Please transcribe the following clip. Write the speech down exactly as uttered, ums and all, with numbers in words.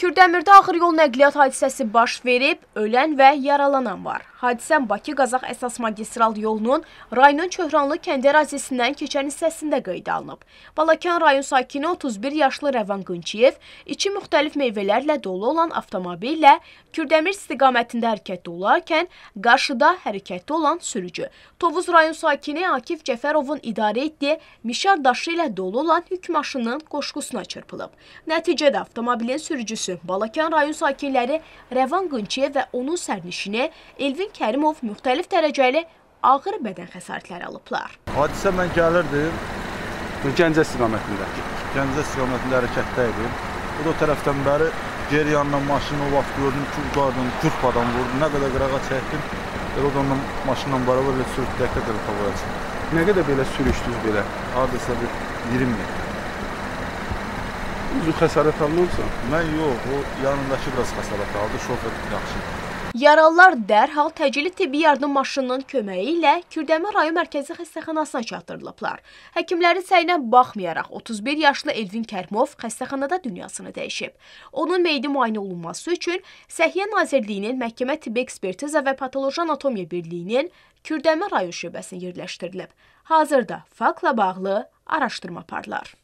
Kürdəmirdə ağır yol nəqliyyat hadisəsi baş verib, ölən və yaralanan var. Hadisən Bakı-Qazax əsas magistral yolunun rayonun Çöhranlı kəndi ərazisindən keçən hissəsində qeydə alınıb. Balakən rayon sakini otuz bir yaşlı Rəvan Qınçıyev içi müxtəlif meyvələrlə dolu olan avtomobillə Kürdəmir istiqamətində hərəkətdə olarkən qarşıda hərəkətdə olan sürücü. Tovuz rayon sakini Akif Cəfərovun idarə etdiyi mişar daşı ilə dolu olan yük maşınının qoşqusuna çırpılıb. Nəticədə avtomobilin sürücüsü Balakən rayon sakinləri Rəvan Qınçıyev və onun sərnişini Elvin Kərimov müxtəlif dərəcəli ağır bədən xəsarətləri alıblar. Hadisə mən gəlirdim. Gəncə istiqamətində. Gəncə istiqamətində hərəkətdə idim. O da tərəfdən bəri geri yandan maşını o vaxt gördüm ki, ucardım, cürpadan vurdum. Nə qədər qırağa çəkdim. O da ondan maşınla beraber sürükləkdə qırıb havaya çıxdım. Nə qədər belə sürüşdünüz belə? Hadisə bir iyirmi min. Uzun xəsarət alınırsa? Mən yox, o yanındakı biraz xəsarət aldı, şofer yaxşı. Yaralılar dərhal təcili tibbi yardım maşınının köməyi ilə Kürdəmir rayon mərkəzi xəstəxanasına çatdırılıblar. Həkimlərin səyinə baxmayaraq otuz bir yaşlı Elvin Kərimov xəstəxanada dünyasını dəyişib. Onun meyidi müayinə olunması üçün Səhiyyə Nazirliyinin Məhkəmə Tibbi Ekspertiza və Patoloji Anatomiya Birliyinin Kürdəmir rayon şöbəsinə yerləşdirilib. Hazırda faktla bağlı araşdırma aparılır.